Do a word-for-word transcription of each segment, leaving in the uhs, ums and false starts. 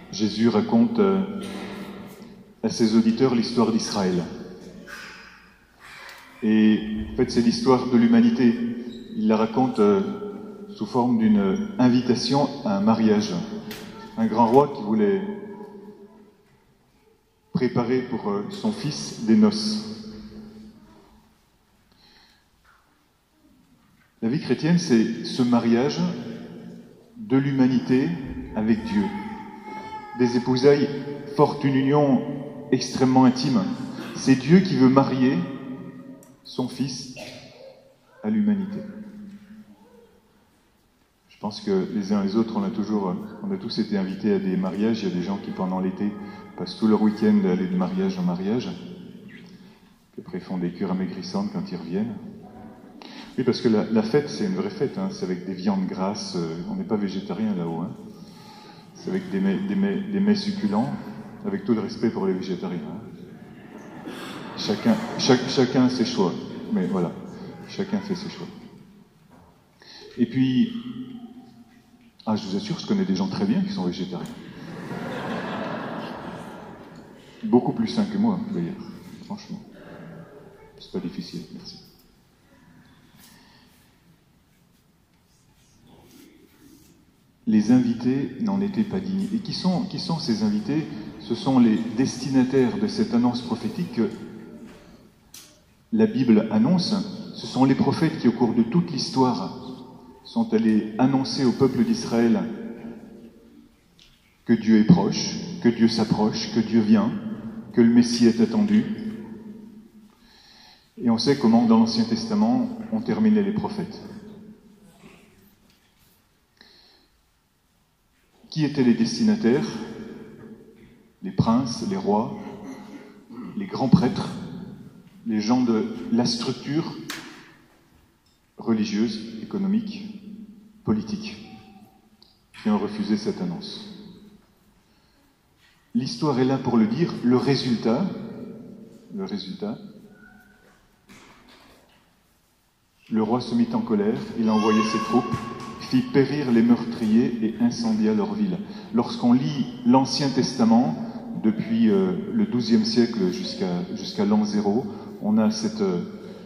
Jésus raconte euh, à ses auditeurs l'histoire d'Israël. Et en fait, c'est l'histoire de l'humanité. Il la raconte euh, sous forme d'une invitation à un mariage. Un grand roi qui voulait préparer pour euh, son fils des noces. La vie chrétienne, c'est ce mariage de l'humanité avec Dieu. Des épousailles fortent une union extrêmement intime. C'est Dieu qui veut marier son Fils à l'humanité. Je pense que les uns les autres, on a toujours, on a tous été invités à des mariages. Il y a des gens qui, pendant l'été, passent tout leur week-end à aller de mariage en mariage. Puis après, ils font des cures amaigrissantes quand ils reviennent. Oui, parce que la, la fête, c'est une vraie fête. Hein. C'est avec des viandes grasses. Euh, on n'est pas végétarien là-haut. Hein. C'est avec des mets, des, mets, des mets succulents, avec tout le respect pour les végétariens. Hein. Chacun, chaque, chacun ses choix. Mais voilà, chacun fait ses choix. Et puis, ah, je vous assure, je connais des gens très bien qui sont végétariens. Beaucoup plus sains que moi, d'ailleurs. Franchement. C'est pas difficile, merci. Les invités n'en étaient pas dignes. Et qui sont, qui sont ces invités? Ce sont les destinataires de cette annonce prophétique que la Bible annonce. Ce sont les prophètes qui, au cours de toute l'histoire, sont allés annoncer au peuple d'Israël que Dieu est proche, que Dieu s'approche, que Dieu vient, que le Messie est attendu. Et on sait comment, dans l'Ancien Testament, ont terminé les prophètes. Qui étaient les destinataires? Les princes, les rois, les grands prêtres, les gens de la structure religieuse, économique, politique, qui ont refusé cette annonce. L'histoire est là pour le dire. Le résultat, le résultat, le roi se mit en colère, il a envoyé ses troupes, fit périr les meurtriers et incendia leur ville. Lorsqu'on lit l'Ancien Testament, depuis euh, le douzième siècle jusqu'à jusqu'à l'an zéro, on a cette euh,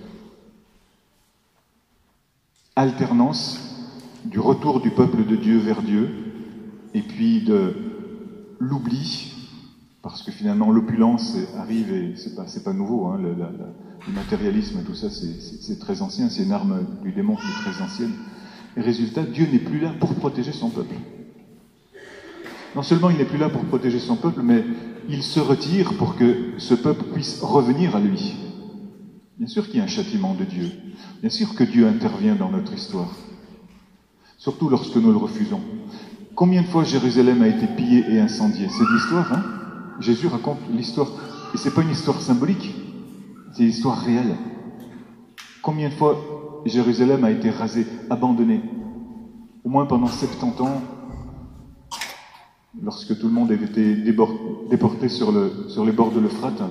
alternance du retour du peuple de Dieu vers Dieu, et puis de l'oubli, parce que finalement l'opulence arrive et c'est pas, c'est pas nouveau, hein, le, la, la, le matérialisme, tout ça, c'est, c'est, c'est très ancien, c'est une arme du démon qui est très ancienne. Et résultat, Dieu n'est plus là pour protéger son peuple. Non seulement il n'est plus là pour protéger son peuple, mais il se retire pour que ce peuple puisse revenir à lui. Bien sûr qu'il y a un châtiment de Dieu. Bien sûr que Dieu intervient dans notre histoire. Surtout lorsque nous le refusons. Combien de fois Jérusalem a été pillée et incendiée? C'est de l'histoire, hein? Jésus raconte l'histoire. Et c'est pas une histoire symbolique, c'est une histoire réelle. Combien de fois Jérusalem a été rasée, abandonnée? Au moins pendant soixante-dix ans, lorsque tout le monde avait été déporté sur, le, sur les bords de l'Euphrate.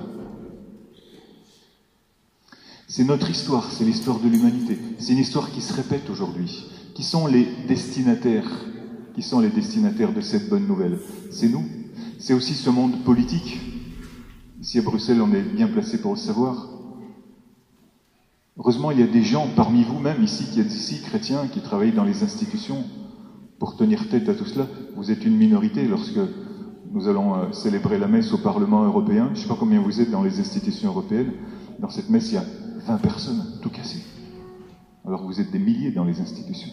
C'est notre histoire, c'est l'histoire de l'humanité. C'est une histoire qui se répète aujourd'hui. Qui sont les destinataires? Qui sont les destinataires de cette bonne nouvelle? C'est nous. C'est aussi ce monde politique. Ici à Bruxelles, on est bien placé pour le savoir. Heureusement, il y a des gens parmi vous, même ici, qui êtes ici, chrétiens, qui travaillent dans les institutions pour tenir tête à tout cela. Vous êtes une minorité lorsque nous allons euh, célébrer la messe au Parlement européen. Je ne sais pas combien vous êtes dans les institutions européennes. Dans cette messe, il y a vingt personnes, tout cassé. Alors vous êtes des milliers dans les institutions.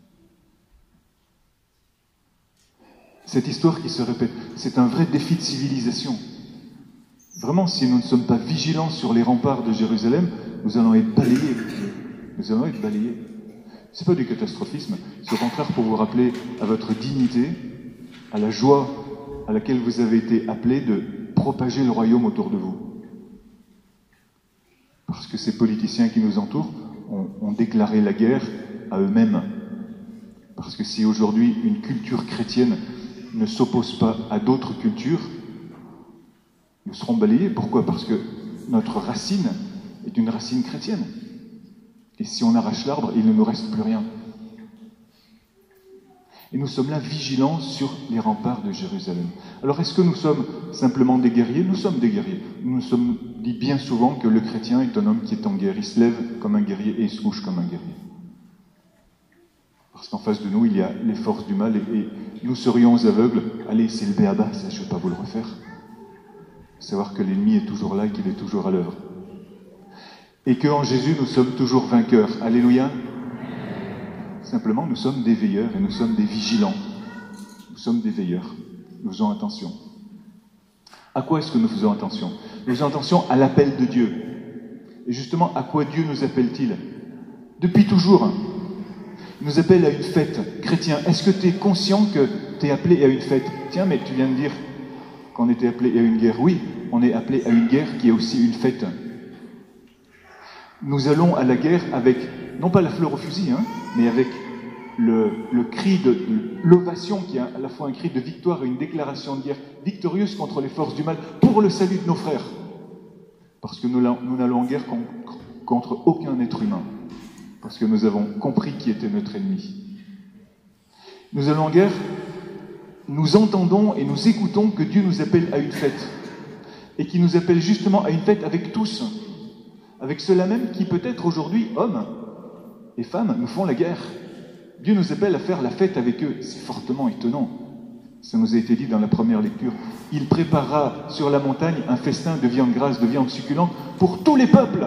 Cette histoire qui se répète, c'est un vrai défi de civilisation. Vraiment, si nous ne sommes pas vigilants sur les remparts de Jérusalem, nous allons être balayés. Nous allons être balayés. C'est pas du catastrophisme, c'est au contraire pour vous rappeler à votre dignité, à la joie à laquelle vous avez été appelés de propager le royaume autour de vous. Parce que ces politiciens qui nous entourent ont, ont déclaré la guerre à eux-mêmes. Parce que si aujourd'hui une culture chrétienne ne s'oppose pas à d'autres cultures, nous serons balayés. Pourquoi? Parce que notre racine est une racine chrétienne. Et si on arrache l'arbre, il ne nous reste plus rien. Et nous sommes là vigilants sur les remparts de Jérusalem. Alors est-ce que nous sommes simplement des guerriers? Nous sommes des guerriers. Nous nous sommes dit bien souvent que le chrétien est un homme qui est en guerre. Il se lève comme un guerrier et il se couche comme un guerrier. Parce qu'en face de nous, il y a les forces du mal et, et nous serions aveugles. Allez, c'est le béaba, ça je ne vais pas vous le refaire. Savoir que l'ennemi est toujours là et qu'il est toujours à l'œuvre. Et qu'en Jésus, nous sommes toujours vainqueurs. Alléluia. Simplement, nous sommes des veilleurs et nous sommes des vigilants. Nous sommes des veilleurs. Nous faisons attention. À quoi est-ce que nous faisons attention? Nous faisons attention à l'appel de Dieu. Et justement, à quoi Dieu nous appelle-t-il? Depuis toujours. Il nous appelle à une fête. Chrétien, est-ce que tu es conscient que tu es appelé à une fête? Tiens, mais tu viens de dire qu'on était appelé à une guerre. Oui, on est appelé à une guerre qui est aussi une fête. Nous allons à la guerre avec, non pas la fleur au fusil, hein, mais avec le, le cri de, de l'ovation qui est à la fois un cri de victoire et une déclaration de guerre victorieuse contre les forces du mal pour le salut de nos frères. Parce que nous, nous n'allons en guerre contre, contre aucun être humain. Parce que nous avons compris qui était notre ennemi. Nous allons en guerre, nous entendons et nous écoutons que Dieu nous appelle à une fête. Et qui nous appelle justement à une fête avec tous. Avec ceux-là même qui peut-être aujourd'hui, hommes et femmes, nous font la guerre. Dieu nous appelle à faire la fête avec eux. C'est fortement étonnant. Ça nous a été dit dans la première lecture. Il préparera sur la montagne un festin de viande grasse, de viande succulente pour tous les peuples.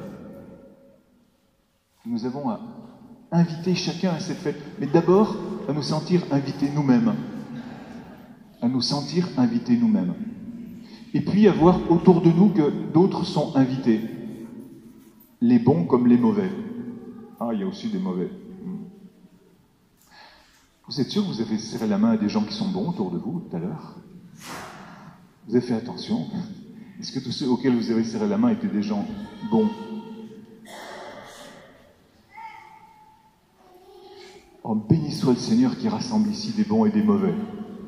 Nous avons à inviter chacun à cette fête. Mais d'abord, à nous sentir invités nous-mêmes. À nous sentir invités nous-mêmes. Et puis à voir autour de nous que d'autres sont invités. Les bons comme les mauvais. Ah, il y a aussi des mauvais. Vous êtes sûr que vous avez serré la main à des gens qui sont bons autour de vous tout à l'heure? Vous avez fait attention? Est-ce que tous ceux auxquels vous avez serré la main étaient des gens bons? Oh, béni soit le Seigneur qui rassemble ici des bons et des mauvais.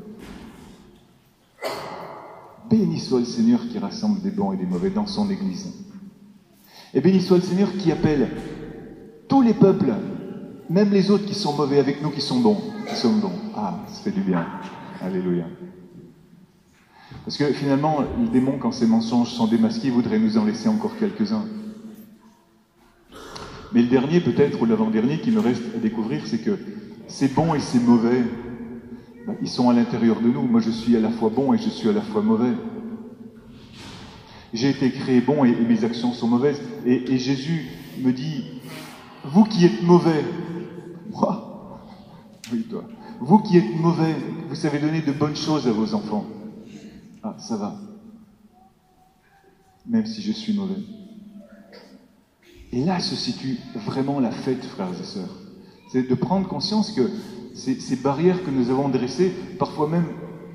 Béni soit le Seigneur qui rassemble des bons et des mauvais dans son Église. Et béni soit le Seigneur qui appelle tous les peuples, même les autres qui sont mauvais avec nous, qui sont bons, qui sont bons. Ah, ça fait du bien. Alléluia. Parce que finalement, le démon, quand ses mensonges sont démasqués, voudrait nous en laisser encore quelques-uns. Mais le dernier, peut-être, ou l'avant-dernier, qui me reste à découvrir, c'est que ces bons et ces mauvais, ben, ils sont à l'intérieur de nous. Moi, je suis à la fois bon et je suis à la fois mauvais. J'ai été créé bon et, et mes actions sont mauvaises. Et, et Jésus me dit, vous qui êtes mauvais, moi, oui toi, vous qui êtes mauvais, vous savez donner de bonnes choses à vos enfants. Ah, ça va. Même si je suis mauvais. Et là se situe vraiment la fête, frères et sœurs. C'est de prendre conscience que ces, ces barrières que nous avons dressées, parfois même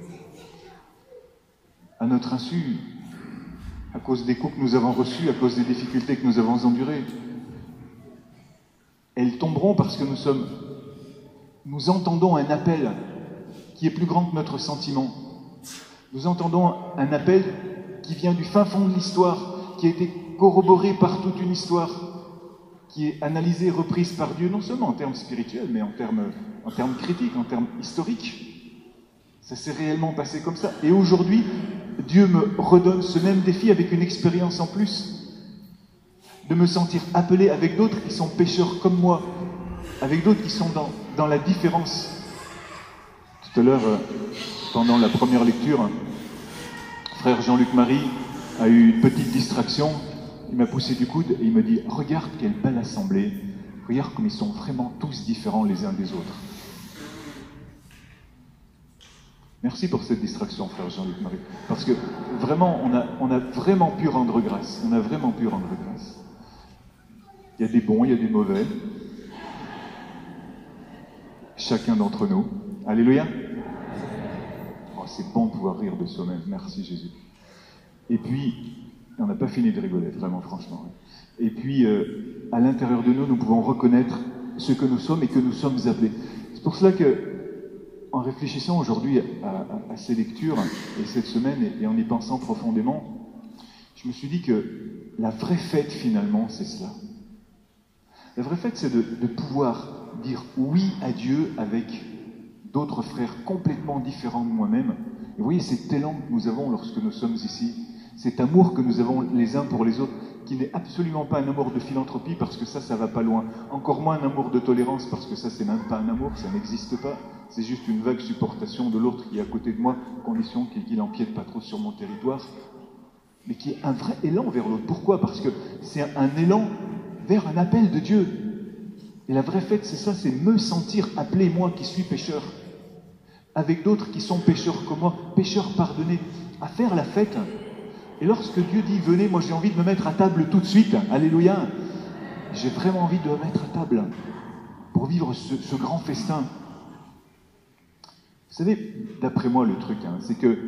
à notre insu, à cause des coups que nous avons reçus, à cause des difficultés que nous avons endurées, elles tomberont parce que nous sommes, nous entendons un appel qui est plus grand que notre sentiment. Nous entendons un appel qui vient du fin fond de l'histoire, qui a été corroboré par toute une histoire, qui est analysée, reprise par Dieu, non seulement en termes spirituels, mais en termes, en termes critiques, en termes historiques. Ça s'est réellement passé comme ça. Et aujourd'hui, Dieu me redonne ce même défi avec une expérience en plus. De me sentir appelé avec d'autres qui sont pécheurs comme moi, avec d'autres qui sont dans, dans la différence. Tout à l'heure, pendant la première lecture, frère Jean-Luc Marie a eu une petite distraction. Il m'a poussé du coude et il me dit « Regarde quelle belle assemblée, regarde comme ils sont vraiment tous différents les uns des autres. » Merci pour cette distraction, frère Jean-Luc Marie. Parce que vraiment, on a, on a vraiment pu rendre grâce. On a vraiment pu rendre grâce. Il y a des bons, il y a des mauvais. Chacun d'entre nous. Alléluia. Oh, c'est bon de pouvoir rire de soi-même. Merci Jésus. Et puis, on n'a pas fini de rigoler, vraiment, franchement. Et puis, euh, à l'intérieur de nous, nous pouvons reconnaître ce que nous sommes et que nous sommes appelés. C'est pour cela que, en réfléchissant aujourd'hui à, à, à ces lectures et cette semaine, et, et en y pensant profondément, je me suis dit que la vraie fête, finalement, c'est cela. La vraie fête, c'est de, de pouvoir dire oui à Dieu avec d'autres frères complètement différents de moi-même. Et vous voyez cet élan que nous avons lorsque nous sommes ici, cet amour que nous avons les uns pour les autres, qui n'est absolument pas un amour de philanthropie, parce que ça, ça va pas loin. Encore moins un amour de tolérance, parce que ça, c'est même pas un amour, ça n'existe pas. C'est juste une vague supportation de l'autre qui est à côté de moi, condition qu'il n'empiète pas trop sur mon territoire. Mais qui est un vrai élan vers l'autre. Pourquoi? Parce que c'est un élan vers un appel de Dieu. Et la vraie fête, c'est ça, c'est me sentir appelé, moi qui suis pécheur, avec d'autres qui sont pécheurs comme moi, pécheurs pardonnés, à faire la fête. Et lorsque Dieu dit, venez, moi j'ai envie de me mettre à table tout de suite, alléluia, j'ai vraiment envie de me mettre à table pour vivre ce, ce grand festin. Vous savez, d'après moi, le truc, hein, c'est que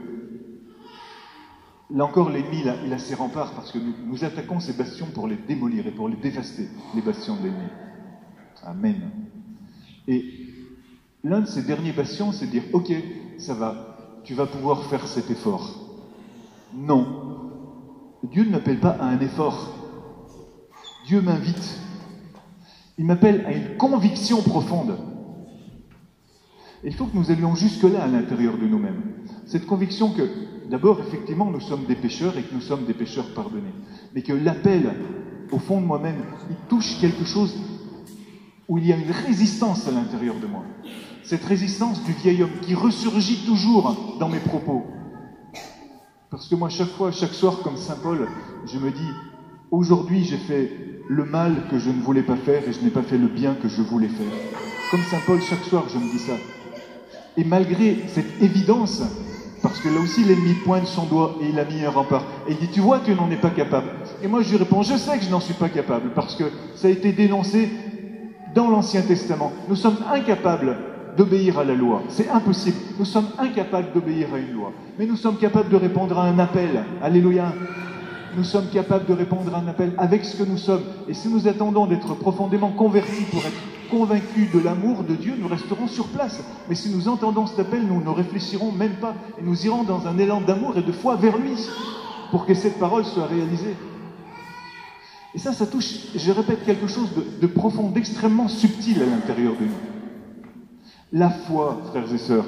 là encore, l'ennemi, il a, il a ses remparts, parce que nous, nous attaquons ces bastions pour les démolir et pour les dévaster, les bastions de l'ennemi. Amen. Et l'un de ces derniers bastions, c'est de dire, ok, ça va, tu vas pouvoir faire cet effort. Non. Dieu ne m'appelle pas à un effort. Dieu m'invite. Il m'appelle à une conviction profonde. Et il faut que nous allions jusque-là à l'intérieur de nous-mêmes. Cette conviction que, d'abord, effectivement, nous sommes des pécheurs et que nous sommes des pécheurs pardonnés. Mais que l'appel, au fond de moi-même, il touche quelque chose où il y a une résistance à l'intérieur de moi. Cette résistance du vieil homme qui ressurgit toujours dans mes propos. Parce que moi, chaque fois, chaque soir, comme Saint Paul, je me dis, aujourd'hui, j'ai fait le mal que je ne voulais pas faire et je n'ai pas fait le bien que je voulais faire. Comme Saint Paul, chaque soir, je me dis ça. Et malgré cette évidence, parce que là aussi, l'ennemi pointe son doigt et il a mis un rempart. Et il dit, tu vois, tu n'en es pas capable. Et moi, je lui réponds, je sais que je n'en suis pas capable, parce que ça a été dénoncé dans l'Ancien Testament. Nous sommes incapables d'obéir à la loi. C'est impossible. Nous sommes incapables d'obéir à une loi. Mais nous sommes capables de répondre à un appel. Alléluia. Nous sommes capables de répondre à un appel avec ce que nous sommes. Et si nous attendons d'être profondément convertis pour être convaincus de l'amour de Dieu, nous resterons sur place. Mais si nous entendons cet appel, nous ne réfléchirons même pas. Et nous irons dans un élan d'amour et de foi vers lui pour que cette parole soit réalisée. Et ça, ça touche, je répète, quelque chose de, de profond, d'extrêmement subtil à l'intérieur de nous. La foi, frères et sœurs,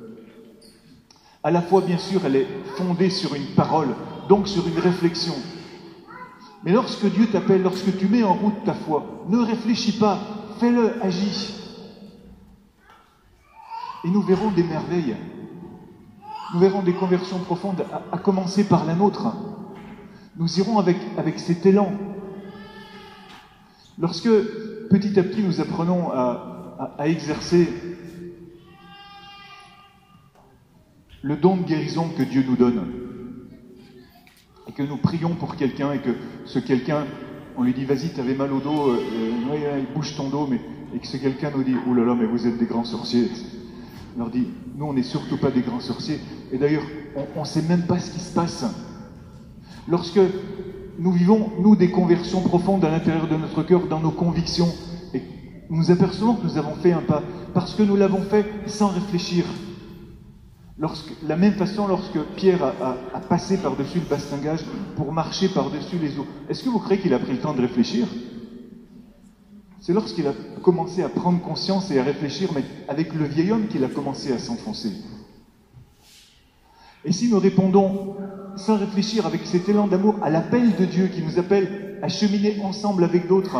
à la fois, bien sûr, elle est fondée sur une parole, donc sur une réflexion. Mais lorsque Dieu t'appelle, lorsque tu mets en route ta foi, ne réfléchis pas, fais-le, agis. Et nous verrons des merveilles. Nous verrons des conversions profondes, à, à commencer par la nôtre. Nous irons avec, avec cet élan. Lorsque, petit à petit, nous apprenons à, à, à exercer le don de guérison que Dieu nous donne, et que nous prions pour quelqu'un, et que ce quelqu'un, on lui dit, vas-y, t'avais mal au dos, euh, euh, ouais, il bouge ton dos, mais, et que ce quelqu'un nous dit, oh là là, mais vous êtes des grands sorciers. On leur dit, nous, on n'est surtout pas des grands sorciers, et d'ailleurs, on ne sait même pas ce qui se passe. Lorsque nous vivons, nous, des conversions profondes à l'intérieur de notre cœur, dans nos convictions, et nous apercevons que nous avons fait un pas, parce que nous l'avons fait sans réfléchir. Lorsque, la même façon, lorsque Pierre a, a, a passé par-dessus le bastingage pour marcher par-dessus les eaux, est-ce que vous croyez qu'il a pris le temps de réfléchir? C'est lorsqu'il a commencé à prendre conscience et à réfléchir, mais avec le vieil homme, qu'il a commencé à s'enfoncer. Et si nous répondons sans réfléchir, avec cet élan d'amour, à l'appel de Dieu qui nous appelle à cheminer ensemble avec d'autres,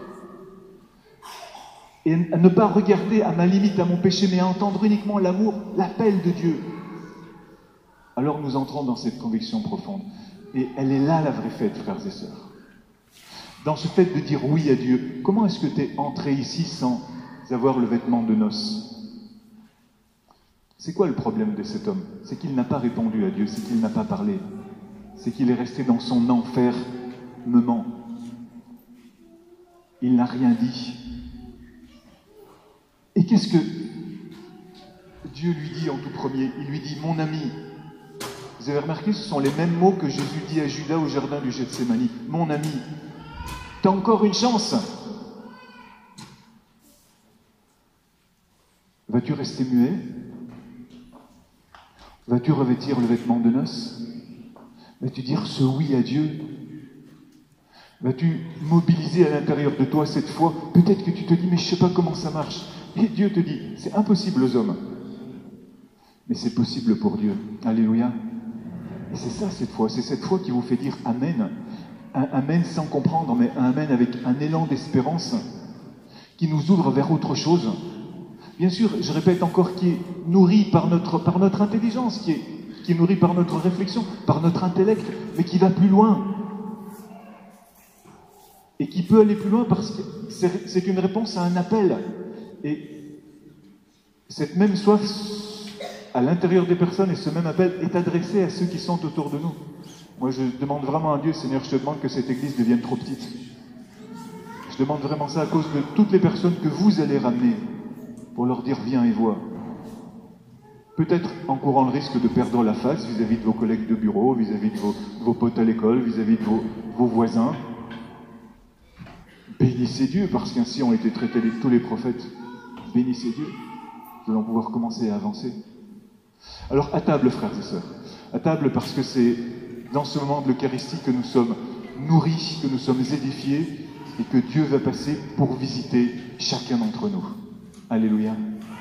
et à ne pas regarder à ma limite, à mon péché, mais à entendre uniquement l'amour, l'appel de Dieu, alors nous entrons dans cette conviction profonde. Et elle est là la vraie fête, frères et sœurs. Dans ce fait de dire oui à Dieu, comment est-ce que tu es entré ici sans avoir le vêtement de noces? C'est quoi le problème de cet homme? C'est qu'il n'a pas répondu à Dieu, c'est qu'il n'a pas parlé. C'est qu'il est resté dans son enfermement. Il n'a rien dit. Et qu'est-ce que Dieu lui dit en tout premier? Il lui dit, mon ami. Vous avez remarqué, ce sont les mêmes mots que Jésus dit à Judas au jardin du Gethsémani. Mon ami, t'as encore une chance. Vas-tu rester muet? Vas-tu revêtir le vêtement de noces? Vas-tu dire ce oui à Dieu? Vas-tu mobiliser à l'intérieur de toi cette foi? Peut-être que tu te dis, mais je ne sais pas comment ça marche. Et Dieu te dit, c'est impossible aux hommes. mais c'est possible pour Dieu. Alléluia. Et c'est ça cette foi, c'est cette foi qui vous fait dire Amen. Un Amen sans comprendre, mais un Amen avec un élan d'espérance qui nous ouvre vers autre chose. Bien sûr, je répète encore, qui est nourri par notre, par notre intelligence, qui est, qui est nourri par notre réflexion, par notre intellect, mais qui va plus loin. Et qui peut aller plus loin parce que c'est, c'est une réponse à un appel. Et cette même soif à l'intérieur des personnes et ce même appel est adressé à ceux qui sont autour de nous. Moi, je demande vraiment à Dieu, Seigneur, je te demande que cette église devienne trop petite. Je demande vraiment ça à cause de toutes les personnes que vous allez ramener pour leur dire, viens et vois. Peut-être en courant le risque de perdre la face vis-à-vis de vos collègues de bureau, vis-à-vis de vos, de vos potes à l'école, vis-à-vis de vos, vos voisins. Bénissez Dieu, parce qu'ainsi ont été traités les, tous les prophètes. Bénissez Dieu. Nous allons pouvoir commencer à avancer. Alors, à table, frères et sœurs. À table, parce que c'est dans ce moment de l'Eucharistie que nous sommes nourris, que nous sommes édifiés, et que Dieu va passer pour visiter chacun d'entre nous. Alléluia.